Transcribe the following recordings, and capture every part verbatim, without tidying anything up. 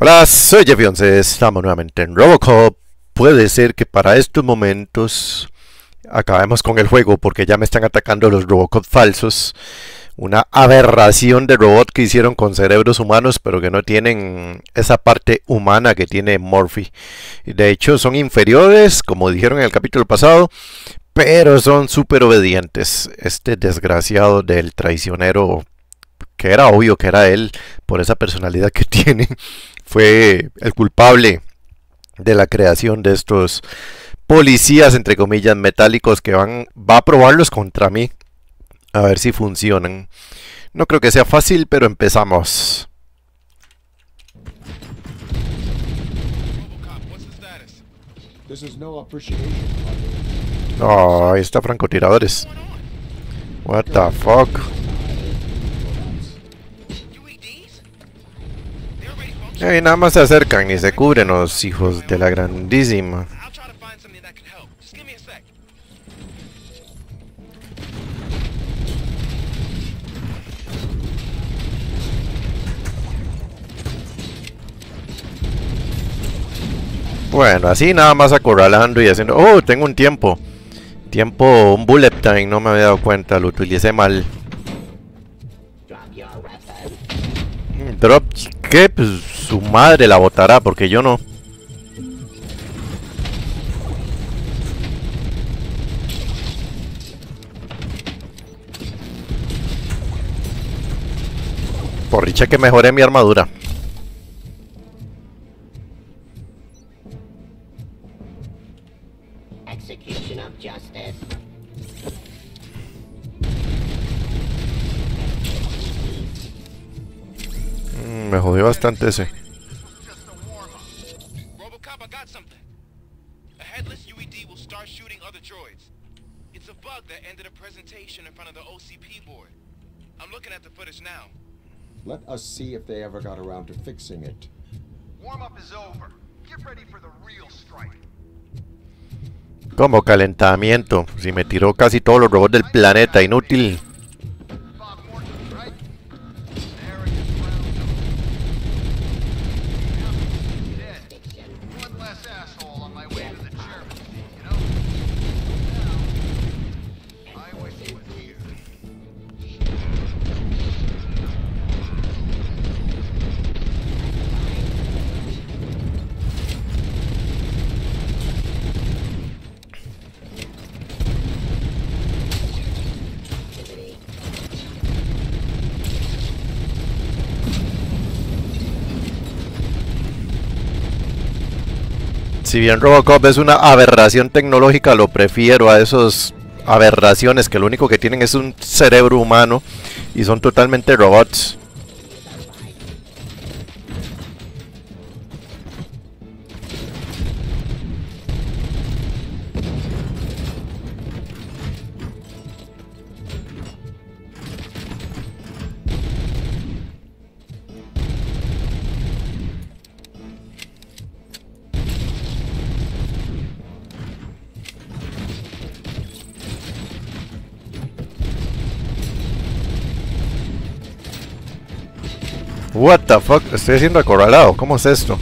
Hola, soy Jeff once, estamos nuevamente en Robocop. Puede ser que para estos momentos acabemos con el juego porque ya me están atacando los Robocop falsos. Una aberración de robot que hicieron con cerebros humanos, pero que no tienen esa parte humana que tiene Murphy. De hecho, son inferiores, como dijeron en el capítulo pasado, pero son súper obedientes. Este desgraciado del traicionero, que era obvio que era él por esa personalidad que tiene, fue el culpable de la creación de estos policías, entre comillas, metálicos que van, va a probarlos contra mí. A ver si funcionan. No creo que sea fácil, pero empezamos. Oh, ahí está francotiradores. What the fuck. Ahí nada más se acercan y se cubren los hijos de la grandísima. Bueno, así nada más acorralando y haciendo... Oh, tengo un tiempo. Tiempo, un bullet time, no me había dado cuenta, lo utilicé mal. Drop, ¿qué? Pues su madre la botará, porque yo no. Por dicha que mejoré mi armadura. Mm, me jodió bastante ese. Robocop, I got something. A headless U E D will start shooting other droids. It's a bug that ended a presentation in front of the O C P board. I'm looking at the footage now. Let us see if they ever got around to fixing it. Warm-up is over. Get ready for the real strike. Como calentamiento. Si me tiró casi todos los robots del planeta, inútil. Bob Morton, right? Arrogant brown dead. One less asshole on my way to the chairman seat, you know? Now, I wish he was here. Si bien Robocop es una aberración tecnológica, lo prefiero a esos aberraciones que lo único que tienen es un cerebro humano y son totalmente robots. What the fuck, estoy siendo acorralado, ¿cómo es esto?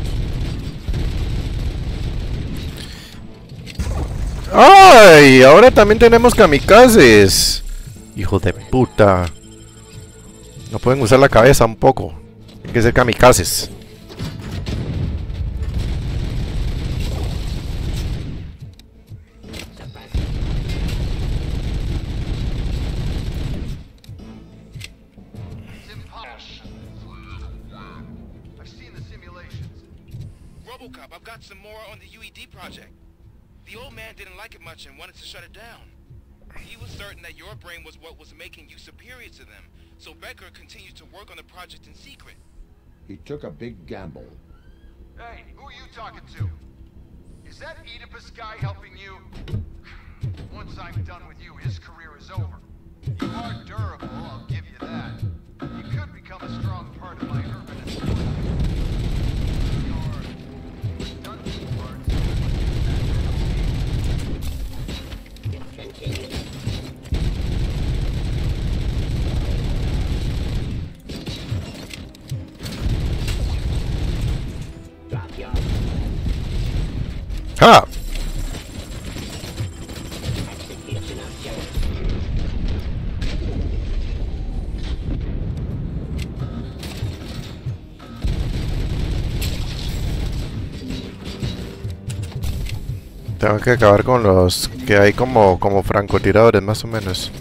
¡Ay! Ahora también tenemos kamikazes. Hijo de puta. No pueden usar la cabeza un poco. Hay que ser kamikazes. Robocop, I've got some more on the U E D project. The old man didn't like it much and wanted to shut it down. He was certain that your brain was what was making you superior to them, so Becker continued to work on the project in secret. He took a big gamble. Hey, who are you talking to? Is that Oedipus guy helping you? Once I'm done with you, his career is over. You are durable, I'll give you that. You could become a strong part of my urban estate. Your dungeon parts. ¡Ja! Tengo que acabar con los que hay como, como francotiradores, más o menos.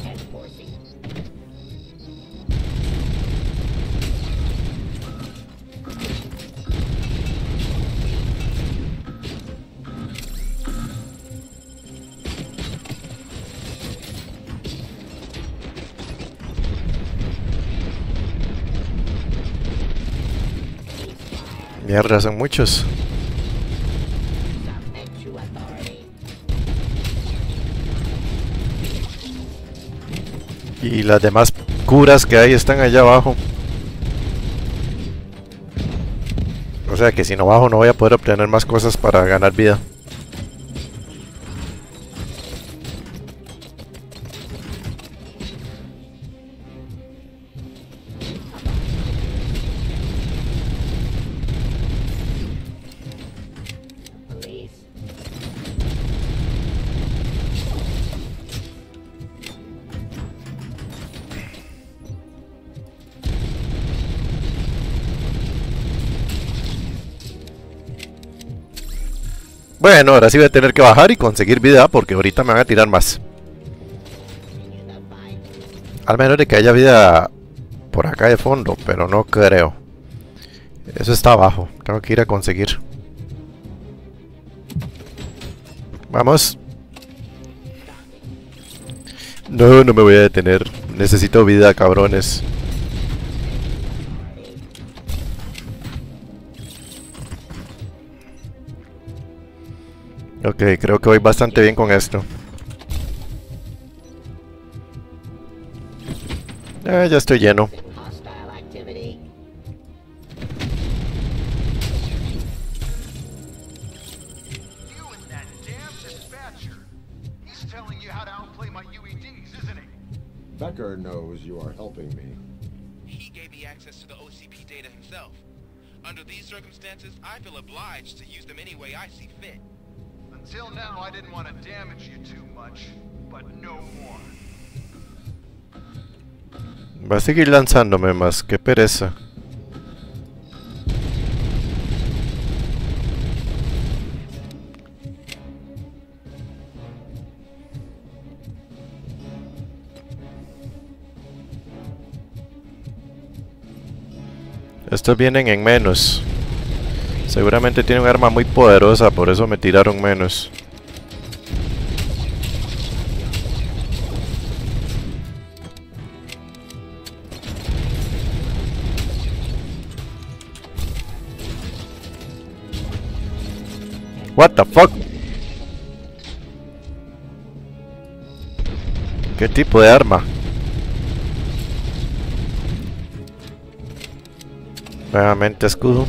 Mierda, son muchos. Y las demás curas que hay están allá abajo. O sea que si no bajo no voy a poder obtener más cosas para ganar vida. Bueno, ahora sí voy a tener que bajar y conseguir vida porque ahorita me van a tirar más. Al menos de que haya vida por acá de fondo, pero no creo. Eso está abajo, tengo que ir a conseguir. Vamos. No, no me voy a detener. Necesito vida, cabrones. Ok, creo que voy bastante bien con esto. Eh, ya estoy lleno. Becker knows you are helping me. He gave me access to the O C P data himself. Under these circumstances, I feel obliged to use them any way I see fit. Until now, I didn't want to damage you too much, but no more. Va a seguir lanzándome más, qué pereza. Estos vienen en menos. Seguramente tiene un arma muy poderosa, por eso me tiraron menos. What the fuck? ¿Qué tipo de arma? Nuevamente escudo.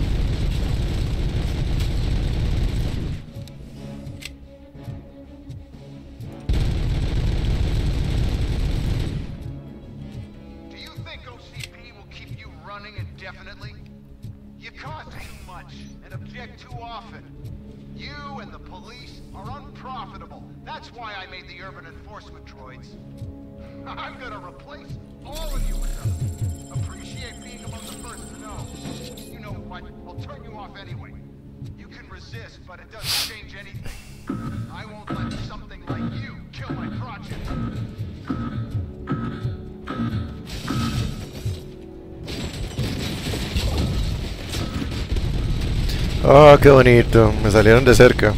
Do you think O C P will keep you running indefinitely? You cost too much and object too often. You and the police are unprofitable. That's why I made the urban enforcement droids. I'm gonna replace all of you with them. Appreciate being among the first to know. You know what? I'll turn you off anyway. You can resist, but it doesn't change anything. I won't let something like you kill my project. Oh, qué bonito. Me salieron de cerca.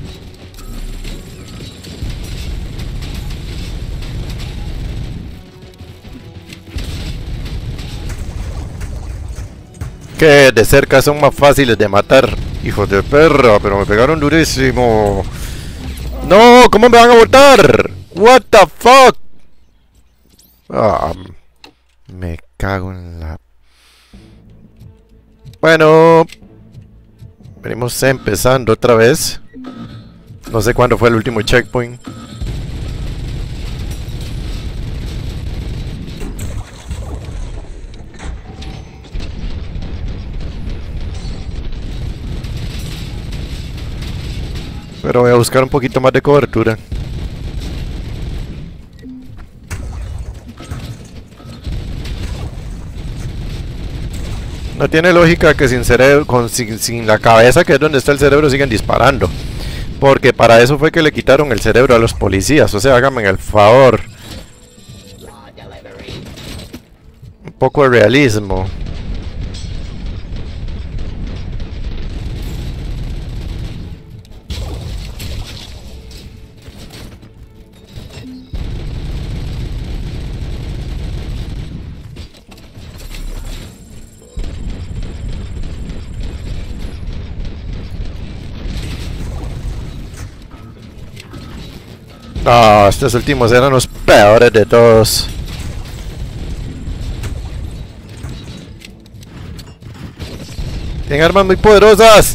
Que de cerca son más fáciles de matar. Hijos de perra, pero me pegaron durísimo. No, ¿cómo me van a botar? What the fuck? Ah, me cago en la... Bueno, venimos empezando otra vez. No sé cuándo fue el último checkpoint. Pero voy a buscar un poquito más de cobertura. No tiene lógica que sin cerebro, con, sin, sin la cabeza, que es donde está el cerebro, sigan disparando. Porque para eso fue que le quitaron el cerebro a los policías. O sea, háganme el favor. Un poco de realismo. Ah, estos últimos eran los peores de todos. Tienen armas muy poderosas.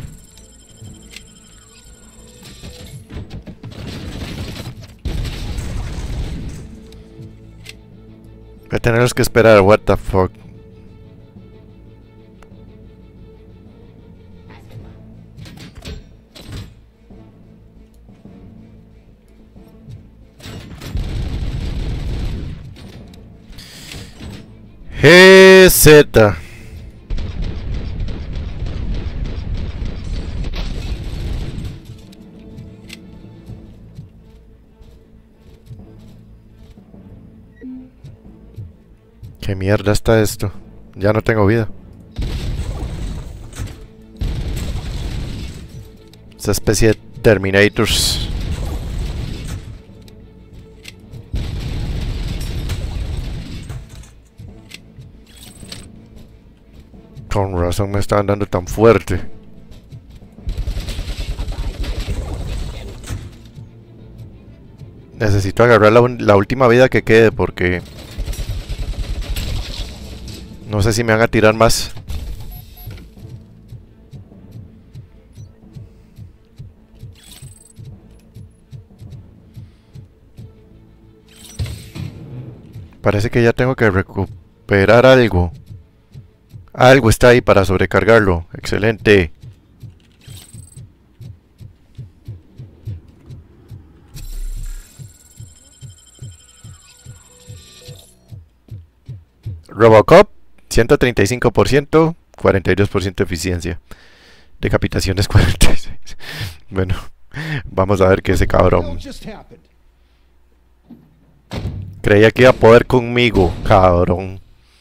Voy a tener que esperar. What the fuck. G Z. ¿Qué mierda está esto? Ya no tengo vida. Esa especie de Terminators. Con razón me estaban dando tan fuerte. Necesito agarrar la, la última vida que quede porque no sé si me van a tirar más. Parece que ya tengo que recuperar algo. Algo está ahí para sobrecargarlo. Excelente. Robocop, ciento treinta y cinco por ciento, cuarenta y dos por ciento de eficiencia. Decapitaciones cuarenta y seis. Bueno, vamos a ver qué ese cabrón. Creía que iba a poder conmigo, cabrón.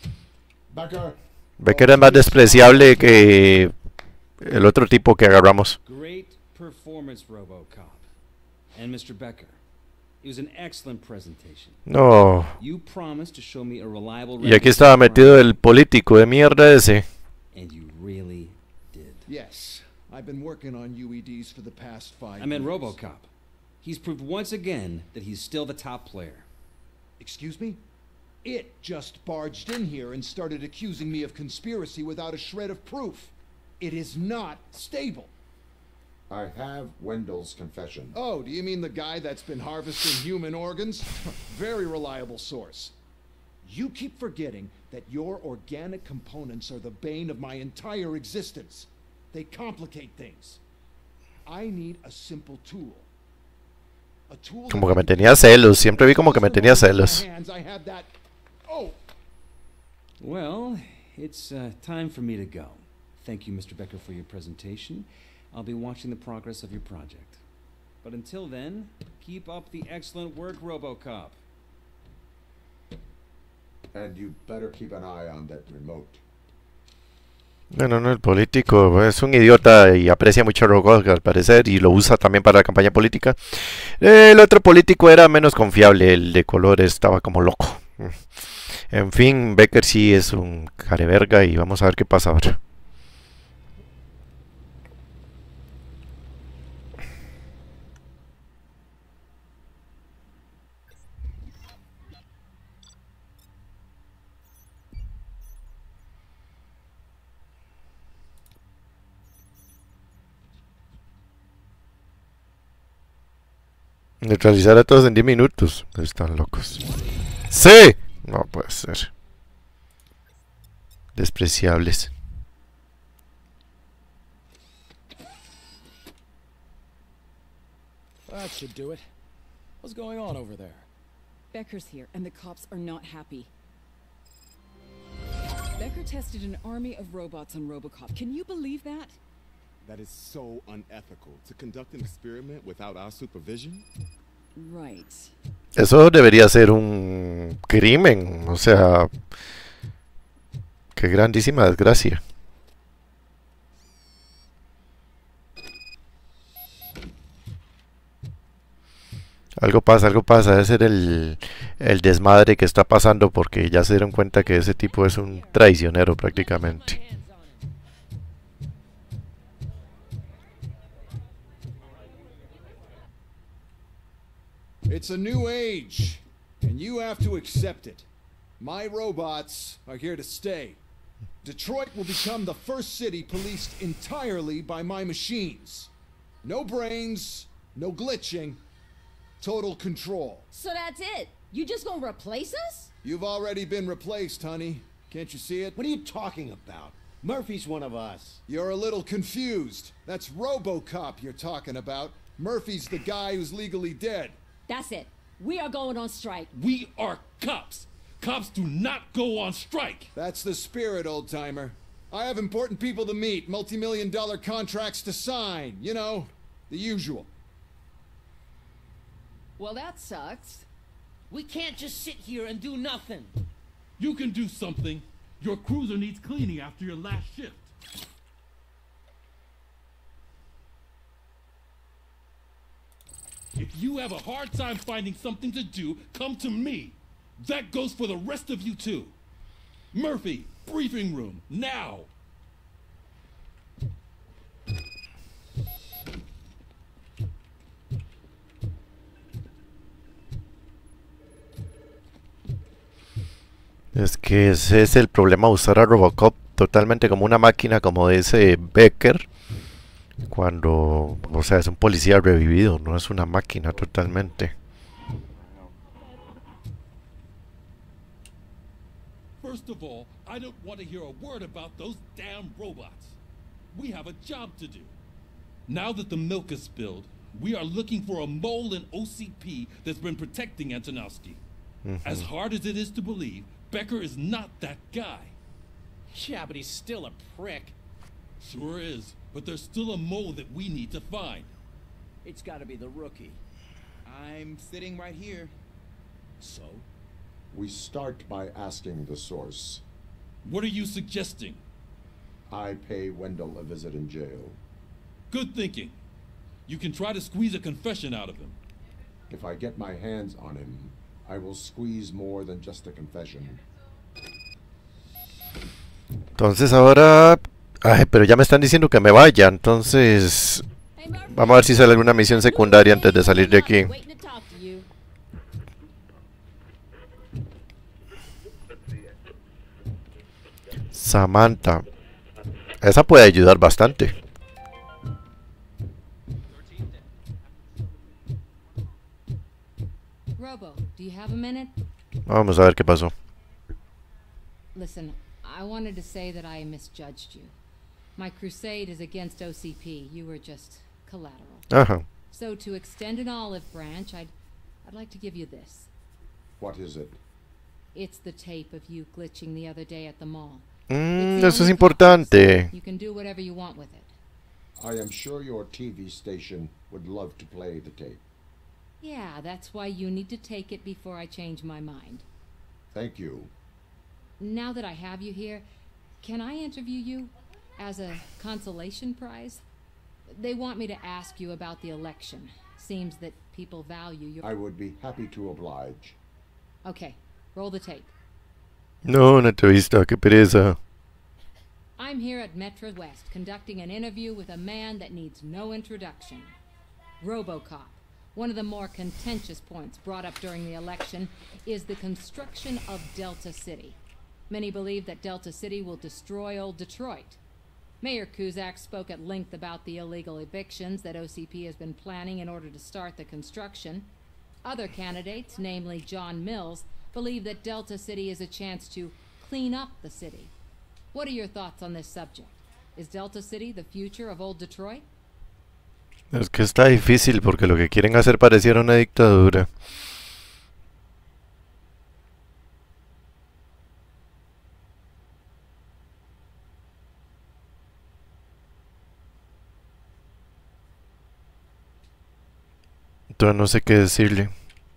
Becker es más despreciable que el otro tipo que agarramos. Great performance, RoboCop. And mister Becker, it was an excellent presentation. No. You promised to show me a reliable. Y aquí estaba metido el político de mierda ese. And you really did. Yes, I've been working on U E Ds for the past five I meant years. RoboCop. He's proved once again that he's still the top player. Excuse me? It just barged in here and started accusing me of conspiracy without a shred of proof. It is not stable. I have Wendell's confession. Oh, do you mean the guy that's been harvesting human organs? Very reliable source. You keep forgetting that your organic components are the bane of my entire existence. They complicate things. I need a simple tool. A tool Como que me tenía celos. Siempre vi como que me tenía celos. Oh. Well, it's uh, time for me to go. Thank you, mister Becker, for your presentation. I'll be watching the progress of your project. But until then, keep up the excellent work, RoboCop. And you better keep an eye on that remote. Bueno, no, el político es un idiota y aprecia mucho a Robocop al parecer y lo usa también para la campaña política. El otro político era menos confiable, el de color estaba como loco. En fin, Becker sí es un careverga y vamos a ver qué pasa ahora. Neutralizar a todos en diez minutos. Están locos. ¡Sí! No puede ser. Despreciables. That should do it. What's going on over there? Becker's here, and the cops are not happy. Becker tested an army of robots on RoboCop. Can you believe that? That is so unethical. To conduct an experiment without our supervision? Right. Eso debería ser un crimen, o sea, qué grandísima desgracia. Algo pasa, algo pasa, debe ser el, el desmadre que está pasando porque ya se dieron cuenta que ese tipo es un traicionero prácticamente. It's a new age, and you have to accept it. My robots are here to stay. Detroit will become the first city policed entirely by my machines. No brains, no glitching, total control. So that's it? You just gonna replace us? You've already been replaced, honey. Can't you see it? What are you talking about? Murphy's one of us. You're a little confused. That's RoboCop you're talking about. Murphy's the guy who's legally dead. That's it. We are going on strike. We are cops. Cops do not go on strike. That's the spirit, old-timer. I have important people to meet, multi-million dollar contracts to sign. You know, the usual. Well, that sucks. We can't just sit here and do nothing. You can do something. Your cruiser needs cleaning after your last shift. If you have a hard time finding something to do, come to me. That goes for the rest of you too. Murphy, briefing room, now. Es que ese es el problema de usar a Robocop totalmente como una máquina, como dice Becker, cuando, o sea, es un policía revivido, no es una máquina totalmente. First of all, I don't want to hear a word about those damn robots. We have a job to do. Now that the milk is spilled, we are looking for a mole in O C P that's been protecting Antonowski. Mm-hmm. As hard as it is to believe, Becker is not that guy. Yeah, but he's still a prick. Sure is, but there's still a mole that we need to find. It's gotta be the rookie. I'm sitting right here. So? We start by asking the source. What are you suggesting? I pay Wendell a visit in jail. Good thinking. You can try to squeeze a confession out of him. If I get my hands on him, I will squeeze more than just a confession. Entonces ahora... Ay, pero ya me están diciendo que me vaya, entonces... Vamos a ver si sale alguna misión secundaria antes de salir de aquí. Samantha. Esa puede ayudar bastante. Robo, do you have a minute? Vamos a ver qué pasó. Listen, I wanted to say that I misjudged you. My crusade is against O C P. You were just collateral. Uh-huh. So to extend an olive branch, I'd I'd like to give you this. What is it? It's the tape of you glitching the other day at the mall. Mm, eso es importante. You can do whatever you want with it. I am sure your T V station would love to play the tape. Yeah, that's why you need to take it before I change my mind. Thank you. Now that I have you here, can I interview you as a consolation prize? They want me to ask you about the election. Seems that people value your... I would be happy to oblige. Okay, roll the tape. No, una entrevista, qué pereza. I'm here at Metro West conducting an interview with a man that needs no introduction. RoboCop. One of the more contentious points brought up during the election is the construction of Delta City. Many believe that Delta City will destroy old Detroit. Mayor Cusack spoke at length about the illegal evictions that O C P has been planning in order to start the construction. Other candidates, namely John Mills, believe that Delta City is a chance to clean up the city. What are your thoughts on this subject? Is Delta City the future of old Detroit? Es que está difícil porque lo que quieren hacer pareciera una dictadura. Entonces no sé qué decirle.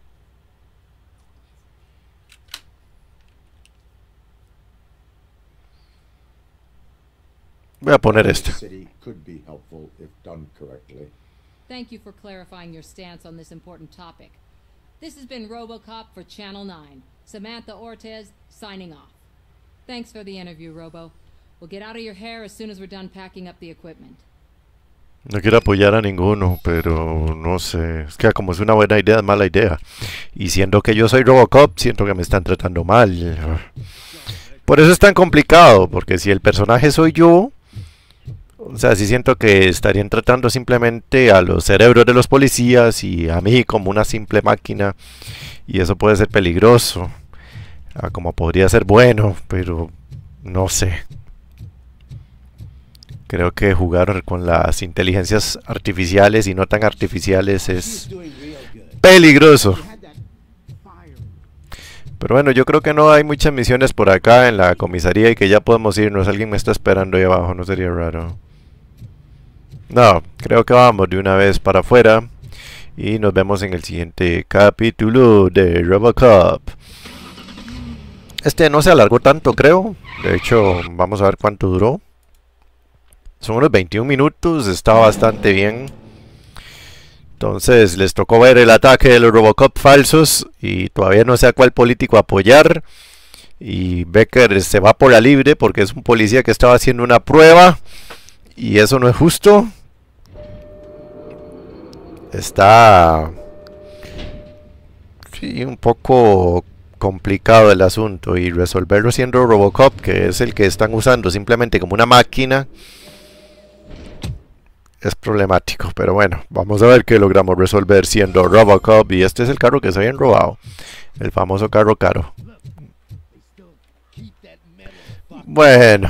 Voy a poner esto. Thank you for clarifying your stance on this important topic. This has been RoboCop for Channel nine. Samantha Ortez signing off. Thanks for the interview, Robo. We'll get out of your hair as soon as we're done packing up the equipment. No quiero apoyar a ninguno, pero no sé. Es que como es una buena idea, es mala idea. Y siendo que yo soy RoboCop, siento que me están tratando mal. Por eso es tan complicado, porque si el personaje soy yo, o sea, sí siento que estarían tratando simplemente a los cerebros de los policías y a mí como una simple máquina, y eso puede ser peligroso. Ah, como podría ser bueno, pero no sé. Creo que jugar con las inteligencias artificiales y no tan artificiales es peligroso. Pero bueno, yo creo que no hay muchas misiones por acá en la comisaría y que ya podemos irnos. Alguien me está esperando ahí abajo, no sería raro. No, creo que vamos de una vez para afuera. Y nos vemos en el siguiente capítulo de RoboCop. Este no se alargó tanto, creo. De hecho, vamos a ver cuánto duró. Son unos veintiún minutos, está bastante bien. Entonces les tocó ver el ataque de los Robocop falsos y todavía no sé a cuál político apoyar. Y Becker se va por la libre porque es un policía que estaba haciendo una prueba y eso no es justo. Está sí, un poco complicado el asunto y resolverlo siendo Robocop, que es el que están usando simplemente como una máquina, es problemático, pero bueno, vamos a ver qué logramos resolver siendo RoboCop. Y este es el carro que se habían robado, el famoso carro caro. Bueno,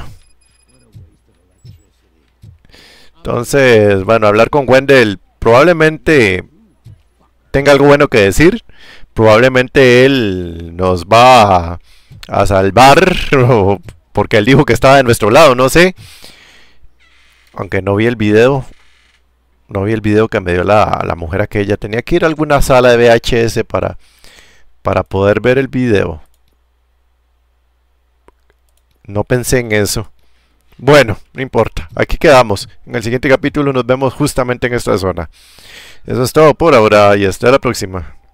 entonces, bueno, hablar con Wendell probablemente tenga algo bueno que decir. Probablemente él nos va a, a salvar, porque él dijo que estaba de nuestro lado, no sé. Aunque no vi el video. No vi el video que me dio la, la mujer aquella. Tenía que ir a alguna sala de V H S para, para poder ver el video. No pensé en eso. Bueno, no importa. Aquí quedamos. En el siguiente capítulo nos vemos justamente en esta zona. Eso es todo por ahora y hasta la próxima.